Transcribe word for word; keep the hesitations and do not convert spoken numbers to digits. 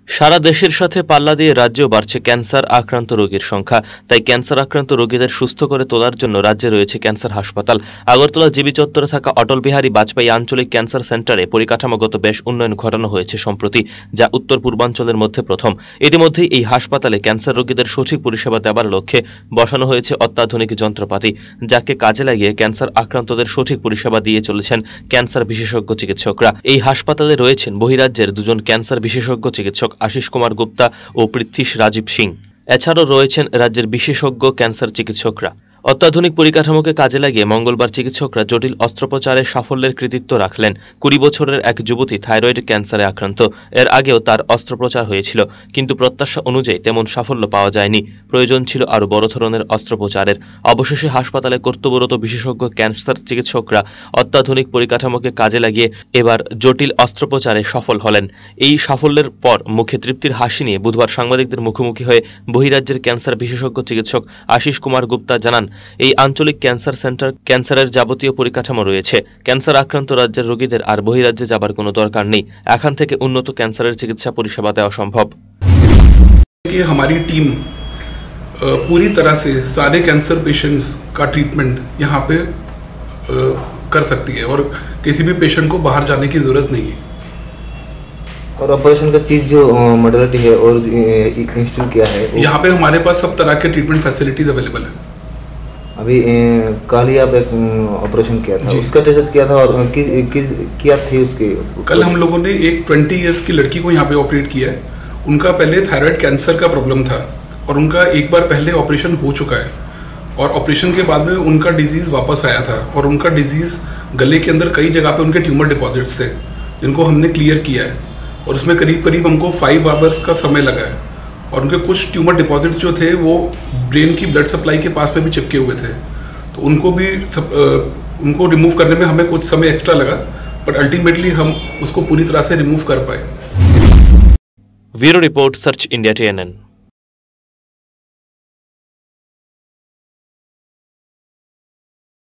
সারা দেশের সাথে পাল্লা দিয়ে রাজ্যেও বাড়ছে ক্যান্সার আক্রান্ত রোগীর সংখ্যা। তাই ক্যান্সার আক্রান্ত রোগীদের সুস্থ করে তোলার জন্য রাজ্যে রয়েছে ক্যান্সার হাসপাতাল। আগরতলা জিবি চত্বরে থাকা অটল বিহারী বাজপেয়ী আঞ্চলিক ক্যান্সার সেন্টারে পরিকাঠামোগত বেশ উন্নয়ন ঘটানো হয়েছে সম্প্রতি, যা উত্তর পূর্বাঞ্চলের মধ্যে প্রথম। ইতিমধ্যেই এই হাসপাতালে ক্যান্সার রোগীদের সঠিক পরিষেবা দেওয়ার লক্ষ্যে বসানো হয়েছে অত্যাধুনিক যন্ত্রপাতি, যাকে কাজে লাগিয়ে ক্যান্সার আক্রান্তদের সঠিক পরিষেবা দিয়ে চলেছেন ক্যান্সার বিশেষজ্ঞ চিকিৎসকরা। এই হাসপাতালে রয়েছেন বহিরাজ্যের দুজন ক্যান্সার বিশেষজ্ঞ চিকিৎসক আশিস কুমার গুপ্তা ও পৃথ্বীশ রাজীব সিং। এছাড়াও রয়েছেন রাজ্যের বিশেষজ্ঞ ক্যান্সার চিকিৎসকরা। অত্যাধুনিক পরিকাঠামোকে কাজে লাগিয়ে মঙ্গলবার চিকিৎসকরা জটিল অস্ত্রোপচারে সাফল্যের কৃতিত্ব রাখলেন। কুড়ি বছরের এক যুবতী থাইরয়েড ক্যান্সারে আক্রান্ত। এর আগেও তার অস্ত্রোপচার হয়েছিল, কিন্তু প্রত্যাশা অনুযায়ী তেমন সাফল্য পাওয়া যায়নি। প্রয়োজন ছিল আরও বড় ধরনের অস্ত্রোপচারের। অবশেষে হাসপাতালে কর্তব্যরত বিশেষজ্ঞ ক্যান্সার চিকিৎসকরা অত্যাধুনিক পরিকাঠামোকে কাজে লাগিয়ে এবার জটিল অস্ত্রোপচারে সফল হলেন। এই সাফল্যের পর মুখে তৃপ্তির হাসি নিয়ে বুধবার সাংবাদিকদের মুখোমুখি হয়ে বহিরাজ্যের ক্যান্সার বিশেষজ্ঞ চিকিৎসক আশিস কুমার গুপ্তা জানান, এই আঞ্চলিক ক্যান্সার সেন্টার ক্যান্সারের যাবতীয় পরিকাঠামো রয়েছে। ক্যান্সার আক্রান্ত রাজ্যের রোগীদের আর বহিরাজ্যে যাবার কোনো দরকার নেই। এখান থেকে উন্নত ক্যান্সারের চিকিৎসা পরিষেবা দেওয়া সম্ভব। कि हमारी टीम पूरी तरह से सारे कैंसर पेशेंट्स का ट्रीटमेंट यहाँ पे कर सकती है और किसी भी पेशेंट को बाहर जाने की जरूरत नहीं है। और ऑपरेशन का चीज जो मॉडलिटी है और इंस्टॉल किया है, यहाँ पे हमारे पास सब तरह के ट्रीटमेंट फैसिलिटीज अवेलेबल है। अभी कल ही आप एक ऑपरेशन किया था, उसका टेस्ट किया था और कि, कि, क्या थी उसकी? कल हम लोगों ने एक ट्वेंटी इयर्स की लड़की को यहाँ पे ऑपरेट किया है। उनका पहले थायराइड कैंसर का प्रॉब्लम था और उनका एक बार पहले ऑपरेशन हो चुका है और ऑपरेशन के बाद में उनका डिजीज़ वापस आया था और उनका डिजीज़ गले के अंदर कई जगह पे उनके ट्यूमर डिपॉजिट्स थे, जिनको हमने क्लियर किया है और उसमें करीब करीब हमको फाइव आवर्स का समय लगा है। और उनके कुछ ट्यूमर डिपॉजिट्स जो थे वो ब्रेन की ब्लड सप्लाई के पास में भी चिपके हुए थे, तो उनको भी सब, उनको रिमूव करने में हमें कुछ समय एक्स्ट्रा लगा, बट अल्टीमेटली हम उसको पूरी तरह से रिमूव कर पाए। Bureau report, search India T N N.